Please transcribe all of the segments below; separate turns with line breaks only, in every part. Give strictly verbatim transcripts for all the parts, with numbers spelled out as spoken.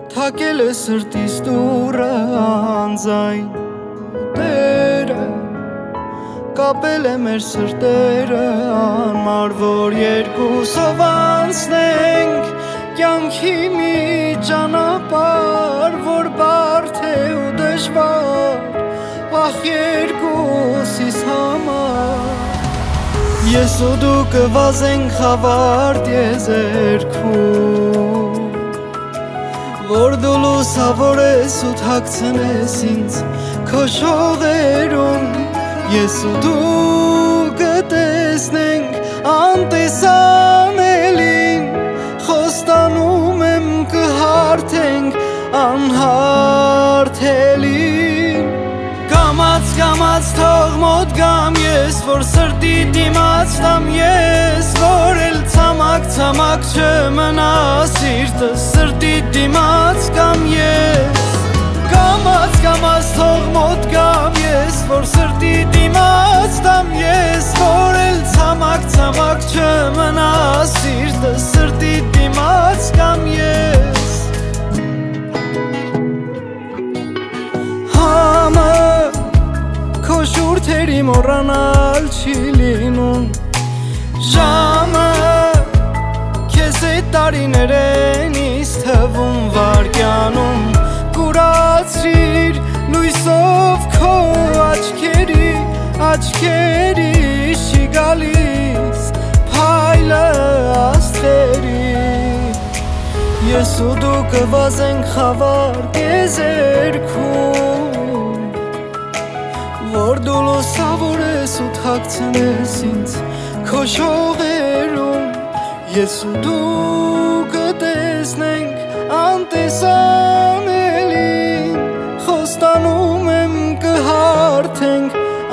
թակել է սրտիս դուռը անձայն Տերը կապել է մեր սրտերը անմար որ երկուսով անցնենք կյանքի մի ճանապարհ որ բարդ է ու դժվար ախ երկուսիս համար Ես ու դու կվազենք խավարտ եզերքում Որ դու լուսավոր ես ու թաքցնես ինձ քո շողերում Ես ու դու կտեսնենք անտեսանելին Խոստանում եմ կհարթենք անհարթելին Կամաց կամաց թող մոտ գամ ես Որ սրտի դիմաց տամ ես Որ էլ ցամաք ցամաք չմնա սիրտը Սրտի դիմաց կամ ես Կամաց կամաց թող մոտ գամ ես Որ սրտի դիմաց տամ ես Որ էլ ցամաք ցամաք չմնա սիրտը Սրտի դիմաց կամ ես Համը Քո շուրթերի մոռանալ չի լինում Ժամը Քեզ այդ տարիներեն իս թվում վարկյանում Կուրացրիր լույսով քո աչքերի Աչքերի չի գալիս փայլը աստղերի Ես ու դու կվազենք խավար եզերքում Որ դու լուսավոր ես ու թաքցնես ինձ քո շողերում Ես ու դու կտեսնենք անտեսանելին Խոստանում եմ կհարթենք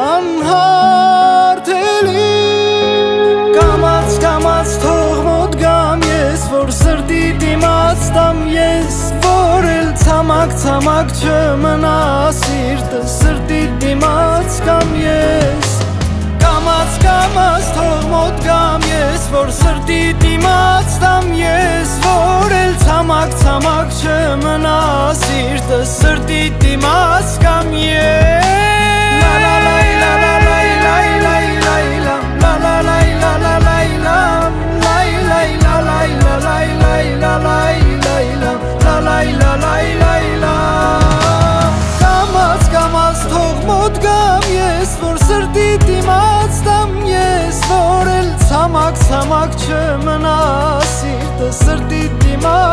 անհարթելին Կամաց կամաց թող մոտ գամ ես Որ սրտի դիմաց տամ ես Որ էլ ցամաք ցամաք չմնա սիրտը Սրտի դիմաց կամ ես Կամաց կամաց թող մոտ գամ ես Որ սրտի դիմաց տամ ես Որ էլ ցամաք ցամաք չմնա սիրտը Սրտի դիմաց կամ ես La la la la la la la la la La la la la la la la La la la la la la la la La la la la la la Կամաց կամաց թող մոտ գամ ես Որ սրտի դիմաց տամ ես Որ էլ ցամաք ցամաք չմնա սիրտը Սրտի դիմաց